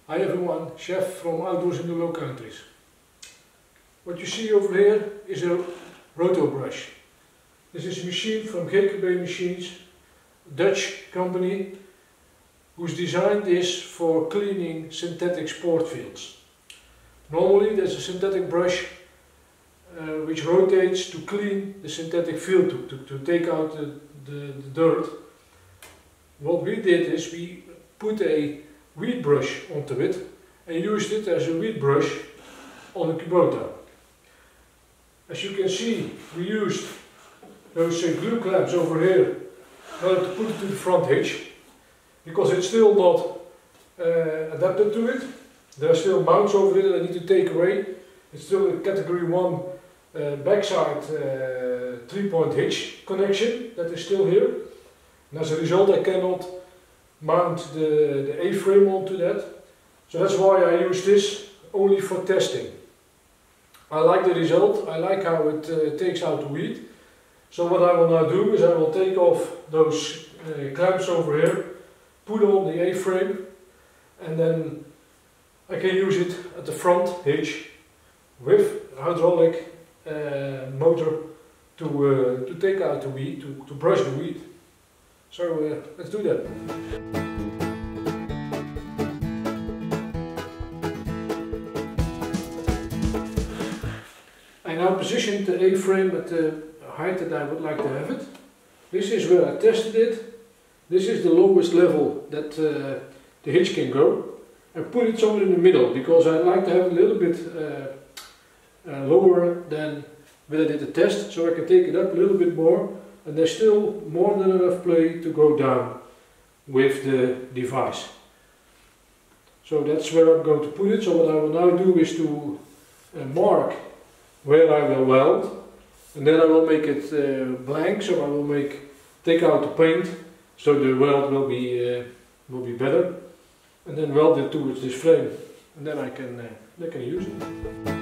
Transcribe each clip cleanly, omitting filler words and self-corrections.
Hi everyone, Chef from Outdoors in the Low Countries. What you see over here is a roto brush. This is a machine from GKB Machines, a Dutch company whose design is for cleaning synthetic sport fields. Normally there's a synthetic brush which rotates to clean the synthetic field, to take out the dirt. What we did is we put a weed brush onto it and used it as a weed brush on a Kubota. As you can see, we used those glue clamps over here in order to put it to the front hitch, because it's still not adapted to it. There are still mounts over it that I need to take away. It's still a category 1 backside 3-point hitch connection that is still here. And as a result I cannot mount the A-frame onto that. So that's why I use this only for testing. I like the result, I like how it takes out the weed. So what I will now do is I will take off those clamps over here, put on the A-frame, and then I can use it at the front hitch with hydraulic motor to take out the weed, to brush the weed. So let's do that. I now positioned the A-frame at the height that I would like to have it. This is where I tested it. This is the lowest level that the hitch can go. I put it somewhere in the middle because I like to have it a little bit lower than when I did the test, so I can take it up a little bit more, and there's still more than enough play to go down with the device. So that's where I'm going to put it. So what I will now do is to mark where I will weld, and then I will make it blank, so I will take out the paint so the weld will be better, and then weld it towards this frame, and then I can use it.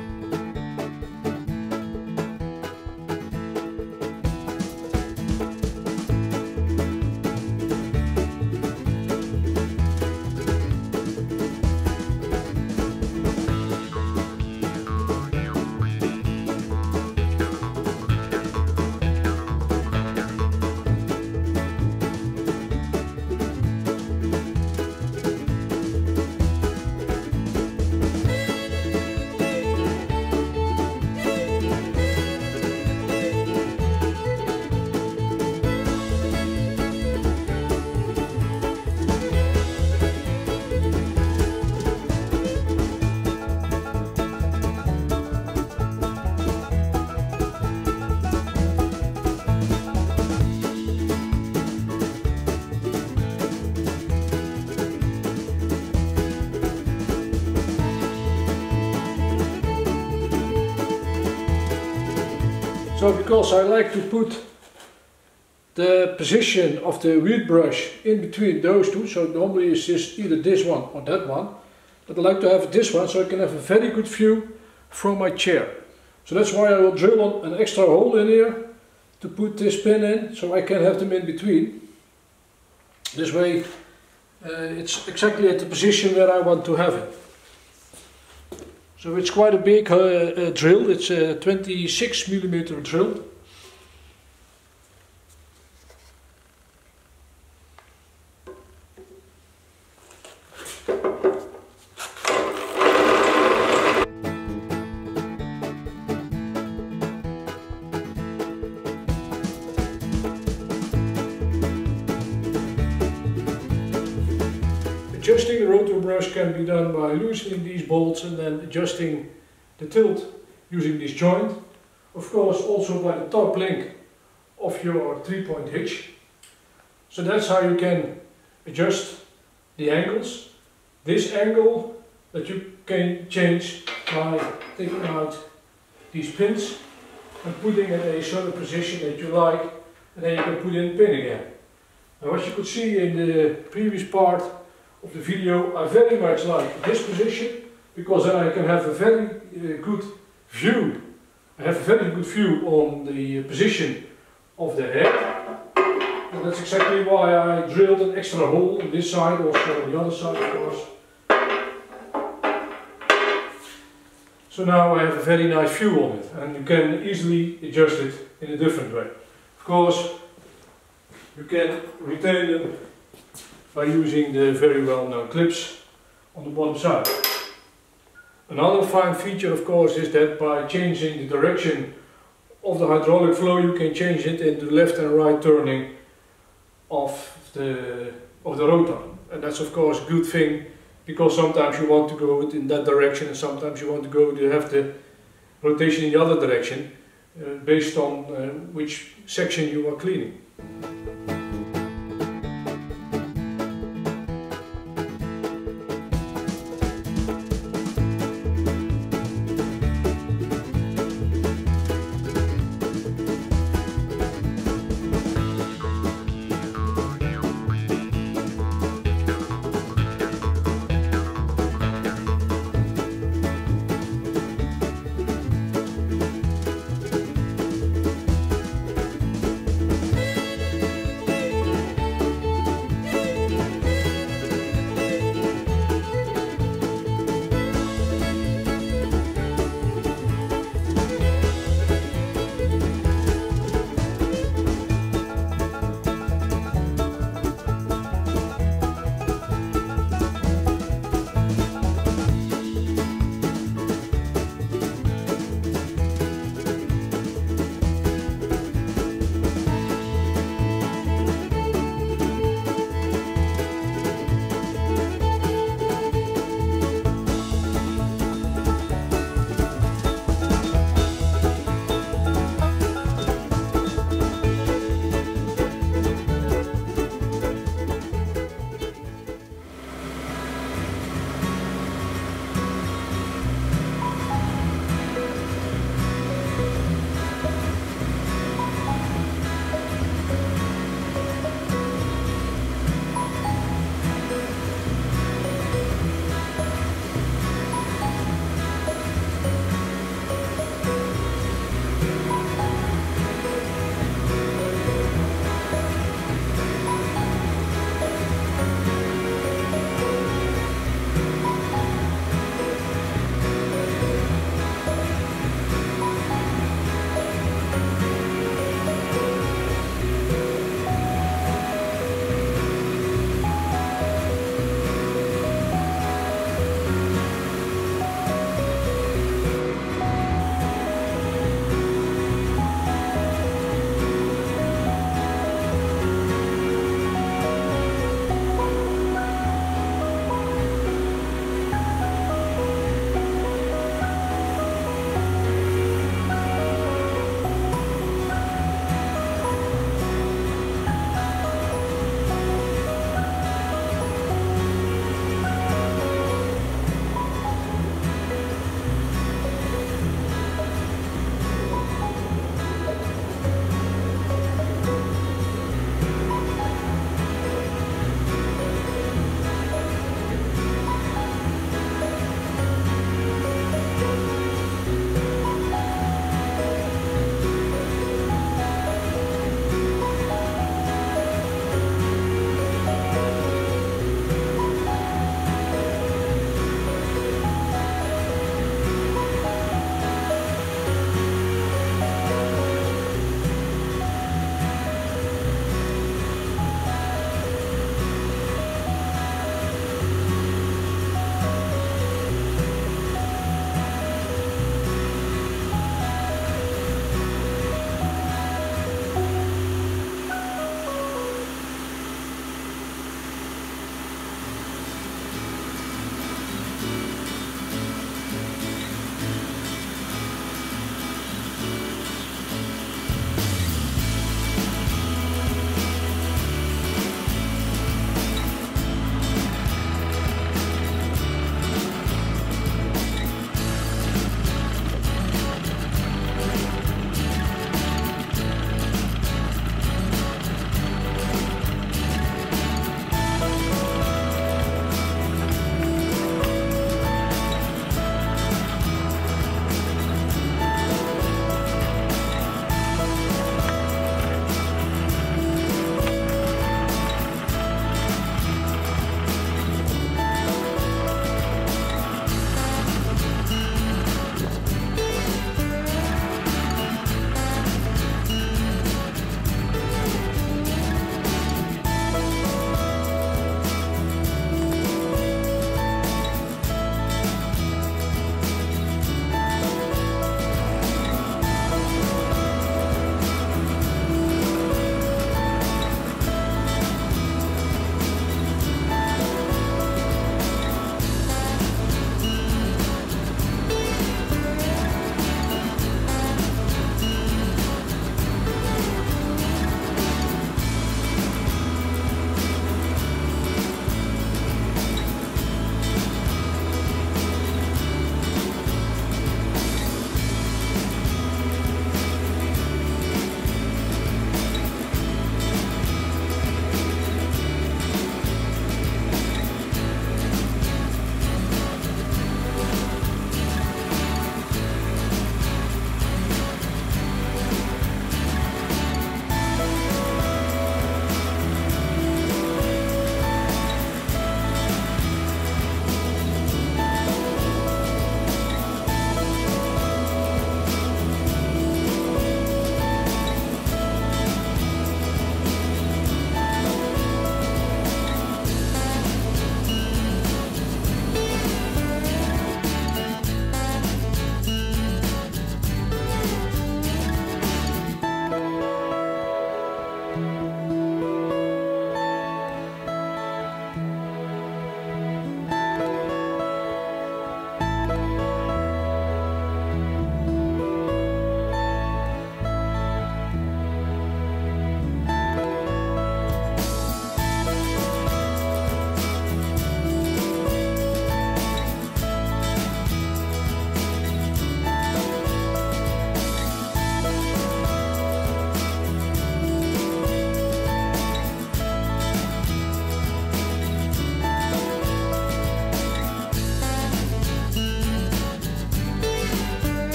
So because I like to put the position of the weed brush in between those two, so normally it's just either this one or that one, but I like to have this one so I can have a very good view from my chair. So that's why I will drill an extra hole in here to put this pin in, so I can have them in between. This way it's exactly at the position where I want to have it. So it's quite a big drill, it's a 26mm drill. Adjusting the rotor brush can be done by loosening these bolts and then adjusting the tilt using this joint. Of course also by the top link of your 3-point hitch. So that's how you can adjust the angles. This angle that you can change by taking out these pins and putting it in a certain position that you like, and then you can put in the pin again. Now what you could see in the previous part of the video, I very much like this position, because then I can have a very good view. I have a very good view on the position of the head, and that's exactly why I drilled an extra hole on this side, also on the other side of course, So now I have a very nice view on it, and you can easily adjust it in a different way. Of course, you can retain them by using the very well-known clips on the bottom side. Another fine feature, of course, is that by changing the direction of the hydraulic flow, you can change it into left and right turning of the rotor. And that's of course a good thing, because sometimes you want to go in that direction and sometimes you want to have the rotation in the other direction, based on which section you are cleaning.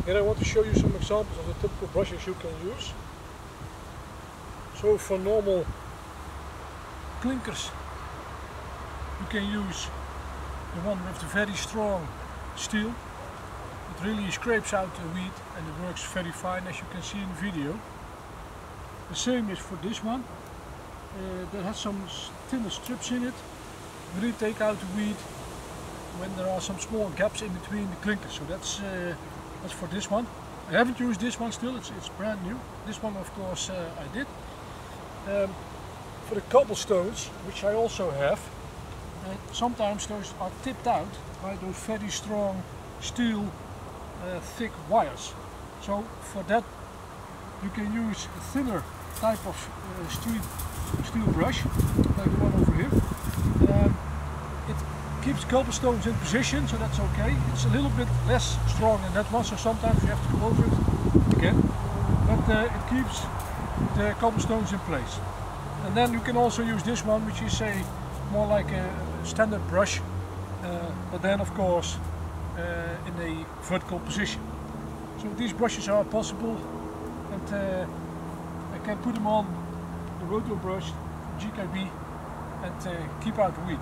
Here I want to show you some examples of the typical brushes you can use. So for normal clinkers you can use the one with the very strong steel. It really scrapes out the weed and it works very fine, as you can see in the video. The same is for this one. That has some thinner strips in it. Really take out the weed when there are some small gaps in between the clinkers. So that's for this one. I haven't used this one still, it's brand new. This one of course I did. For the cobblestones, which I also have, sometimes those are tipped out by those very strong steel thick wires. So for that you can use a thinner type of steel brush, like the one over here. It keeps cobblestones in position, so that's okay. It's a little bit less strong than that one, so sometimes you have to go over it again. But it keeps the cobblestones in place. And then you can also use this one, which is more like a standard brush, but then of course in a vertical position. So these brushes are possible, and I can put them on the roto brush, GKB, and keep out the weed.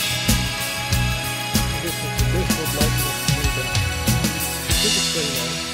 This would like to be the biggest thing now.